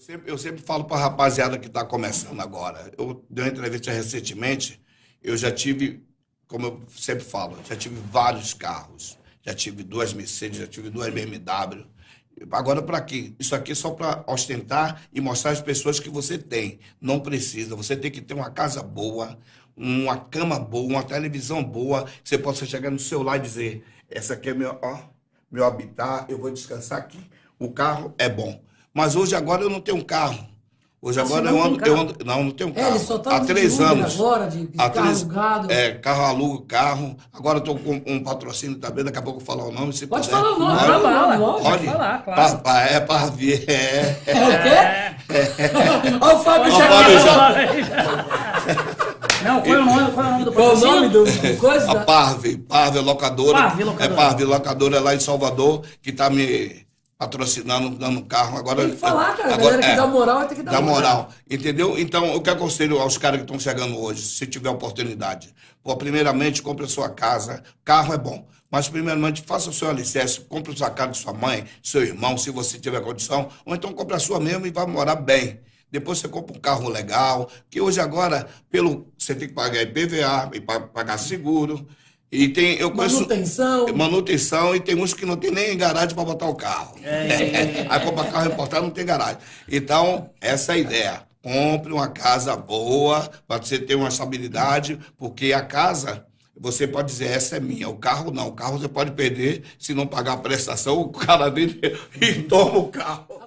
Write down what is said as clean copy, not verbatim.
Eu sempre falo para a rapaziada que está começando agora. Eu dei uma entrevista recentemente, eu já tive, como eu sempre falo, já tive vários carros. Já tive duas Mercedes, já tive duas BMW. Agora, para quê? Isso aqui é só para ostentar e mostrar às pessoas que você tem. Não precisa. Você tem que ter uma casa boa, uma cama boa, uma televisão boa. Que você possa chegar no seu lar e dizer: essa aqui é meu, ó, meu habitat, eu vou descansar aqui. O carro é bom. Mas hoje, agora, eu não tenho um carro. Hoje, Ah, você agora, não tem carro? não tenho um Ele carro. só tá Há de 3 anos. Uber agora, de Há carro três, alugado. carro alugo carro. Agora estou com um patrocínio também, daqui a pouco eu vou falar o nome, se Pode puder. falar o nome, Pode? fala o nome, Fala, lógico. pode falar, claro. É para ver. É o quê? Olha o Fábio Ó, já Fábio Não, qual é o nome do Qual o nome patrocínio? do coisa? A Parve locadora. Parve Locadora. É Parve locadora lá em Salvador, que está me patrocinando, dando carro. Agora, Tem que falar, cara. A agora, galera que dá moral vai ter que dar dá moral. moral. Entendeu? Então, o que aconselho aos caras que estão chegando hoje, se tiver oportunidade? Pô, primeiramente, compre a sua casa. Carro é bom. Mas, primeiramente, faça o seu alicerce. Compre a sua casa de sua mãe, seu irmão, se você tiver condição. Ou então, compre a sua mesmo e vai morar bem. Depois você compra um carro legal, que hoje agora, você tem que pagar IPVA, e pagar seguro. E tem, eu conheço manutenção, e tem uns que não tem nem garagem para botar o carro. Aí compra carro importado, não tem garagem. Então, essa é a ideia. Compre uma casa boa, para você ter uma estabilidade, porque a casa, você pode dizer, essa é minha. O carro não. O carro você pode perder se não pagar a prestação, o cara vem e toma o carro.